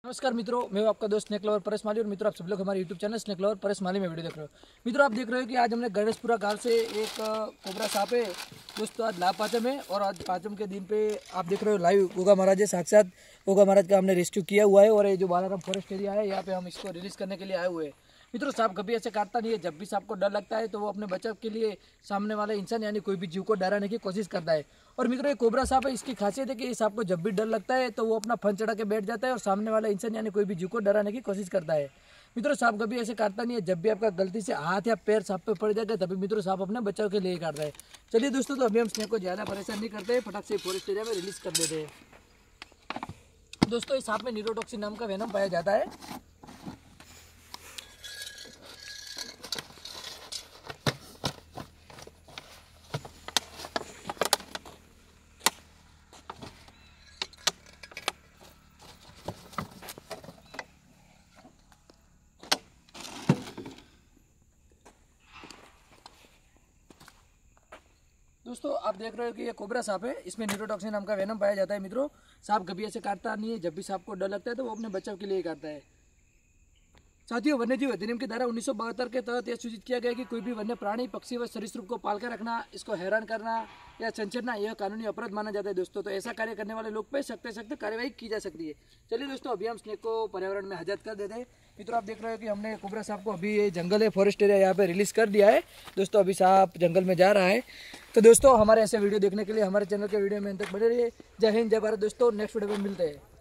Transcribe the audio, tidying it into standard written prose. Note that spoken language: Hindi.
नमस्कार मित्रों, मैं हूं आपका दोस्त स्नेक लवर परेश माली। और मित्रों, आप सब लोग हमारे YouTube channel snake lover Paresh Mali में वीडियो देख रहे हो। मित्रों, आप देख रहे हो कि आज हमने गणेशपुरा गांव से एक कोबरा सांप है दोस्तों। आज लाभ पाचम है और आज पाचम के दिन पे आप देख रहे हो लाइव गोगा महाराज है, साक्षात गोगा महाराज का हमने रेस्क्यू किया हुआ है। और ये जो बालाराम फॉरेस्ट एरिया है, यहाँ पे हम इसको रिलीज करने के लिए आए हुए हैं। मित्रों, सांप कभी ऐसे काटता नहीं है। जब भी सांप को डर लगता है तो वो अपने बचाव के लिए सामने वाले इंसान यानी कोई भी जीव को डराने की कोशिश करता है। और मित्रों, ये कोबरा सांप है, इसकी खासियत है कि इस सांप को जब भी डर लगता है तो वो अपना फन चढ़ा के बैठ जाता है और सामने वाला इंसान यानी कोई भी जीव को डराने की कोशिश करता है। मित्रों, सांप कभी ऐसे काटता नहीं है। जब भी आपका गलती से हाथ या पैर सांप पे पड़ जाएगा तभी मित्रों सांप अपने बचाव के लिए काटता है। चलिए दोस्तों, तो अभी हम स्नेक को ज़्यादा परेशान नहीं करते हैं, फटाक से फॉरेस्ट एरिया में रिलीज कर देते हैं। दोस्तों, इस सांप में न्यूरोटॉक्सिन नाम का वेनम पाया जाता है। दोस्तों, आप देख रहे हो कि ये कोबरा सांप है, इसमें न्यूरोटॉक्सिन नाम का वेनम पाया जाता है। मित्रों, सांप कभी ऐसे काटता नहीं है। जब भी सांप को डर लगता है तो वो अपने बचाव के लिए काटता है। साथियों, वन्यजीव अधिनियम की धारा 1972 के तहत यह सूचित किया गया कि कोई भी वन्य प्राणी, पक्षी व सरीसृप को पालकर रखना, इसको हैरान करना या छंछेड़ना यह कानूनी अपराध माना जाता है। दोस्तों, तो ऐसा कार्य करने वाले लोग पे सख्त सख्त कार्यवाही की जा सकती है। चलिए दोस्तों, अभी हम स्नेक को पर्यावरण में आजाद कर देते हैं। मित्रों, आप देख रहे हो कि हमने कोबरा सांप को अभी ये जंगल है, फॉरेस्ट एरिया, यहाँ पे रिलीज कर दिया है। दोस्तों, अभी सांप जंगल में जा रहा है। तो दोस्तों, हमारे ऐसे वीडियो देखने के लिए हमारे चैनल के वीडियो में अंत तक बने रहिए। जय हिंद, जय भारत। दोस्तों, नेक्स्ट वीडियो में मिलते हैं।